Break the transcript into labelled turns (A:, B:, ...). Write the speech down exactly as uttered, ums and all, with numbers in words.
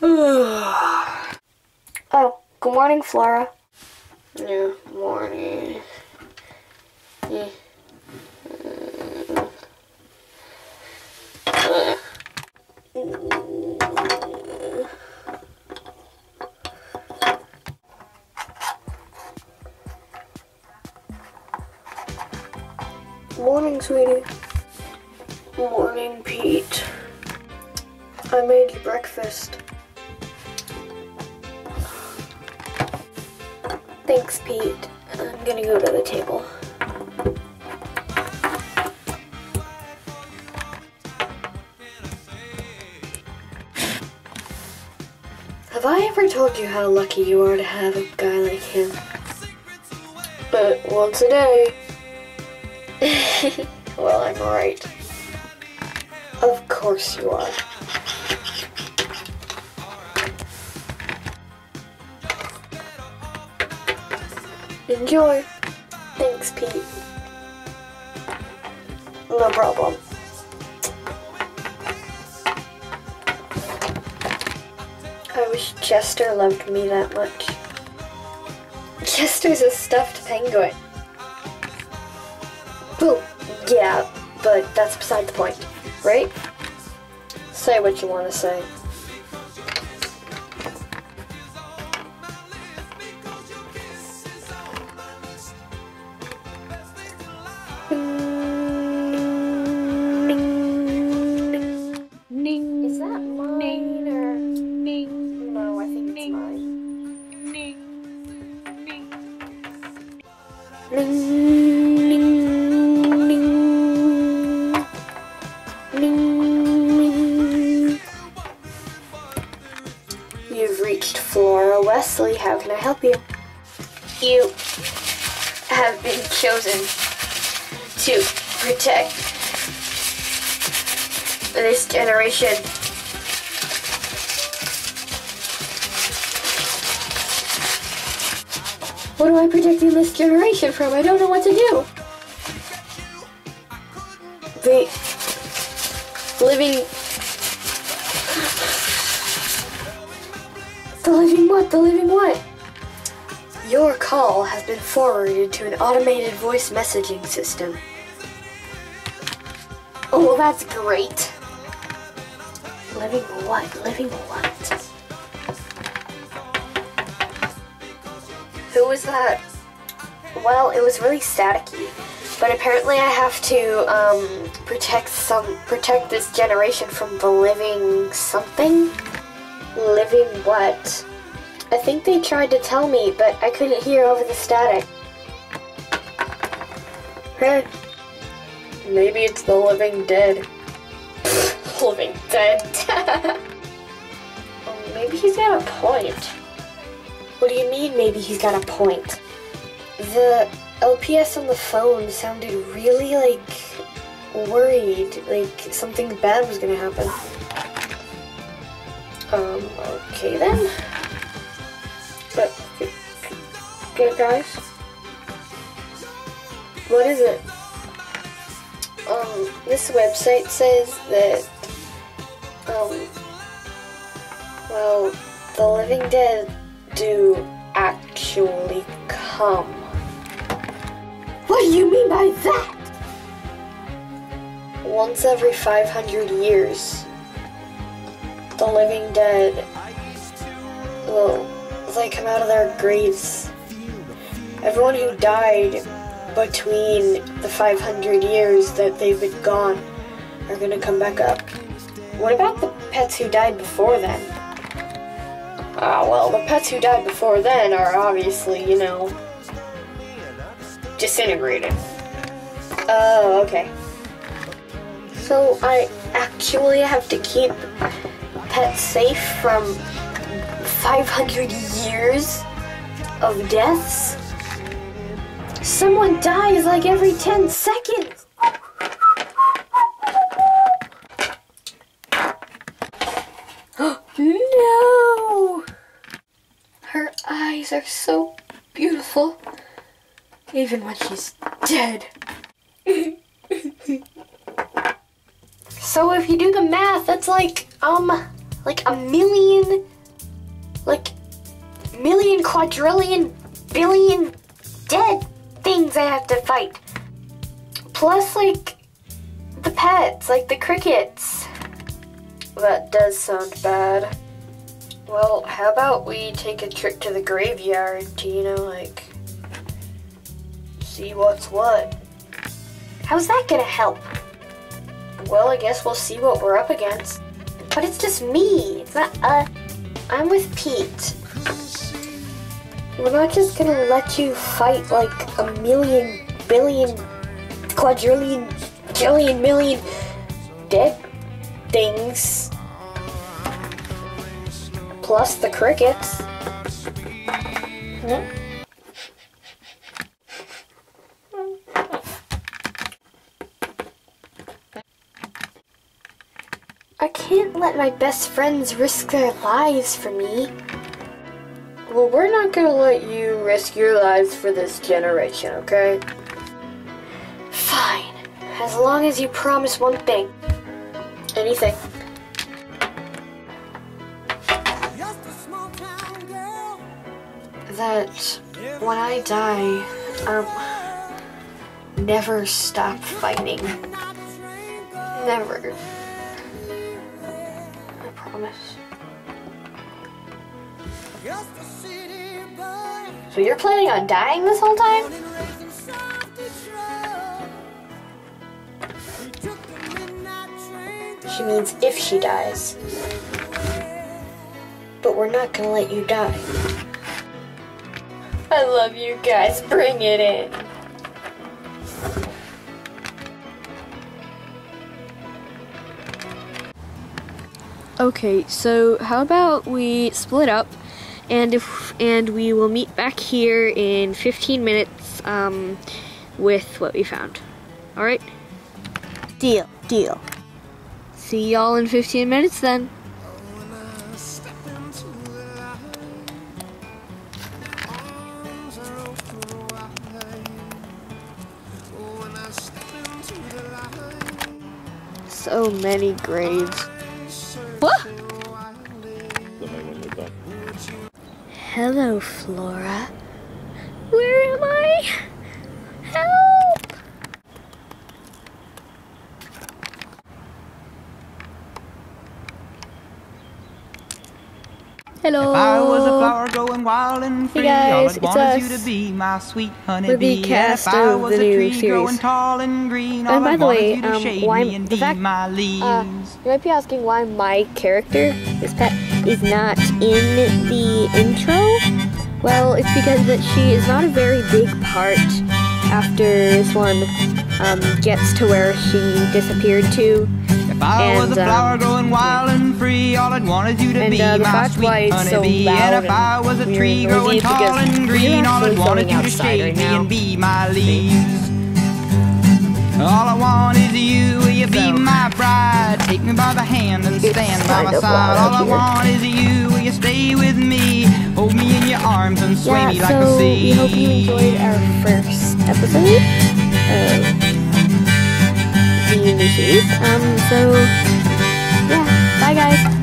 A: Oh, good morning, Flora.
B: Yeah, morning. Yeah. Uh.
A: Morning, sweetie.
B: Morning, Pete.
A: I made you breakfast.
B: Thanks, Pete. I'm gonna go to the table.
A: Have I ever told you how lucky you are to have a guy like him?
B: But once a day. Well, I'm right.
A: Of course you are. Enjoy.
B: Thanks, Pete.
A: No problem. I wish Chester loved me that much. Chester's a stuffed penguin. Well, yeah, but that's beside the point, right? Say what you want to say.
B: Is that mine or? No, I think it's mine.
A: You've reached Flora Wesley. How can I help you?
B: You have been chosen to protect this generation.
A: What am I protecting this generation from? I don't know what to do. The living... The living what? The living what? Your call has been forwarded to an automated voice messaging system.
B: Oh, well, that's great.
A: Living what? Living what?
B: Who was that?
A: Well, it was really staticky, but apparently I have to um, protect some protect this generation from the living something. Living what? I think they tried to tell me, but I couldn't hear over the static.
B: Hey, maybe it's the living dead.
A: Living dead.
B: Oh, maybe he's got a point.
A: What do you mean, maybe he's got a point? The L P S on the phone sounded really, like, worried, like something bad was gonna happen.
B: Um, okay then. But, good guys.
A: What is it?
B: Um, this website says that, um, well, the living dead do actually come.
A: What do you mean by that? Once every five hundred years, the living dead will, they come out of their graves. Everyone who died between the five hundred years that they've been gone are gonna come back up. What about the pets who died before then? Ah, well, the pets who died before then are obviously, you know, disintegrated. Oh, okay. So I actually have to keep pets safe from five hundred years of deaths? Someone dies like every ten seconds! No! Her eyes are so beautiful, even when she's dead. So if you do the math, that's like, um, like a million like million, quadrillion, billion dead things I have to fight. Plus, like, the pets, like the crickets. That does sound bad. Well, how about we take a trip to the graveyard to, you know, like, see what's what.
B: How's that gonna help?
A: Well, I guess we'll see what we're up against.
B: But it's just me. It's not uh.
A: I'm with Pete. We're not just gonna let you fight like a million, billion, quadrillion, jillion, million dead things. Plus the crickets. Hmm?
B: I can't let my best friends risk their lives for me.
A: Well, we're not gonna let you risk your lives for this generation, okay?
B: Fine, as long as you promise one thing.
A: Anything. That when I die, um, never stop fighting. Never. I promise. So you're planning on dying this whole time? She means if she dies. But we're not gonna let you die. I love you guys. Bring it in.
C: Okay, so how about we split up, and if and we will meet back here in fifteen minutes um, with what we found. All right?
D: Deal, deal.
C: See y'all in fifteen minutes then. So many graves. What? Hello, Flora. Where am I? Help! Hello.
E: If I was a flower growing wild and free,
C: Hey guys,
E: all I'd want
C: it's
E: is you
C: us.
E: to be my sweet
C: We're the
E: honeybee.
C: cast
E: If I
C: of
E: was
C: the
E: a
C: new
E: tree
C: series.
E: growing tall and green,
C: And
E: all
C: by
E: I'd
C: the
E: want
C: way,
E: is you to
C: um,
E: shade
C: why-
E: me and
C: the
E: be
C: fact-
E: my leaves.
C: Uh, you might be asking why my character, this pet, is not in the intro. Well, it's because that she is not a very big part after this one um, gets to where she disappeared to.
E: If I
C: and,
E: was a flower
C: um,
E: growing wild and free, all I'd want is you to
C: and,
E: be
C: uh, the
E: my
C: fact
E: sweet
C: why it's so
E: honeybee.
C: loud
E: And if I was a
C: and
E: tree
C: weird and
E: growing
C: noisy is
E: tall
C: because
E: and
C: we're
E: green, all
C: actually
E: I'd want is
C: filming
E: you to
C: outside
E: shade
C: right
E: me
C: now.
E: and be my leaves. All I want is you, will you be
C: So,
E: my bride? Take me by the hand and
C: it's
E: stand by my
C: kind of
E: side.
C: loud
E: All I
C: here.
E: want is you, will you stay with me? Hold me in your arms and sway
C: Yeah,
E: me like
C: so
E: the sea.
C: we hope you enjoyed our first episode of the new series. Um, so, yeah, bye guys.